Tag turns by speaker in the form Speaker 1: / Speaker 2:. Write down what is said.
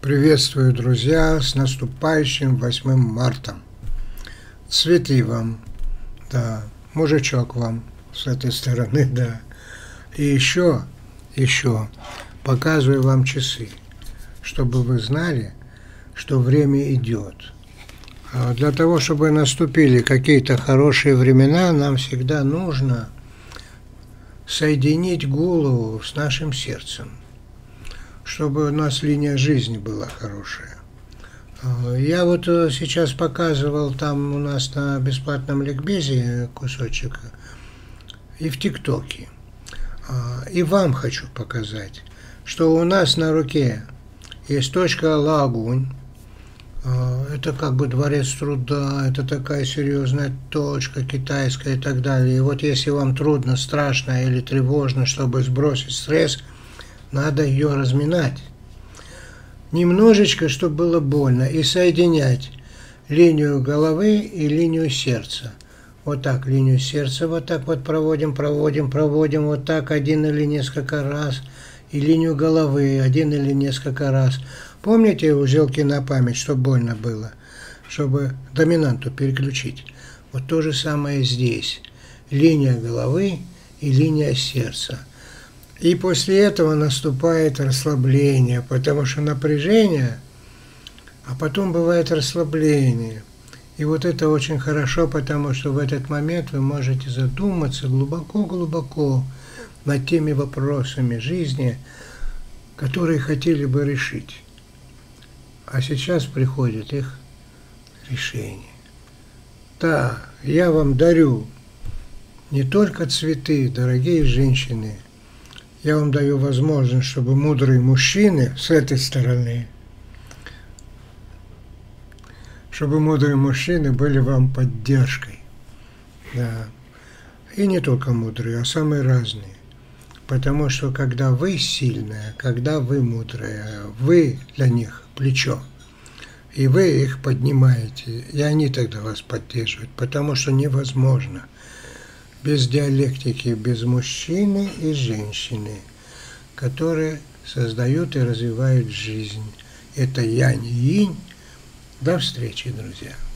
Speaker 1: Приветствую, друзья, с наступающим 8 марта. Цветы вам, да, мужичок вам с этой стороны, да. И еще показываю вам часы, чтобы вы знали, что время идет. А для того, чтобы наступили какие-то хорошие времена, нам всегда нужно соединить голову с нашим сердцем, чтобы у нас линия жизни была хорошая. Я вот сейчас показывал там у нас на бесплатном ликбезе кусочек и в ТикТоке. И вам хочу показать, что у нас на руке есть точка Лагунь. Это как бы дворец труда, это такая серьезная точка китайская и так далее. И вот если вам трудно, страшно или тревожно, чтобы сбросить стресс, надо ее разминать. Немножечко, чтобы было больно. И соединять линию головы и линию сердца. Вот так линию сердца вот так вот проводим. Вот так один или несколько раз. И линию головы один или несколько раз. Помните узелки на память, чтобы больно было? Чтобы доминанту переключить. Вот то же самое здесь. Линия головы и линия сердца. И после этого наступает расслабление, потому что напряжение, а потом бывает расслабление. И вот это очень хорошо, потому что в этот момент вы можете задуматься глубоко-глубоко над теми вопросами жизни, которые хотели бы решить. А сейчас приходит их решение. Да, я вам дарю не только цветы, дорогие женщины, я вам даю возможность, чтобы мудрые мужчины с этой стороны, чтобы мудрые мужчины были вам поддержкой. Да. И не только мудрые, а самые разные. Потому что когда вы сильная, когда вы мудрая, вы для них плечо. И вы их поднимаете, и они тогда вас поддерживают. Потому что невозможно без диалектики, без мужчины и женщины, которые создают и развивают жизнь. Это янь и инь. До встречи, друзья.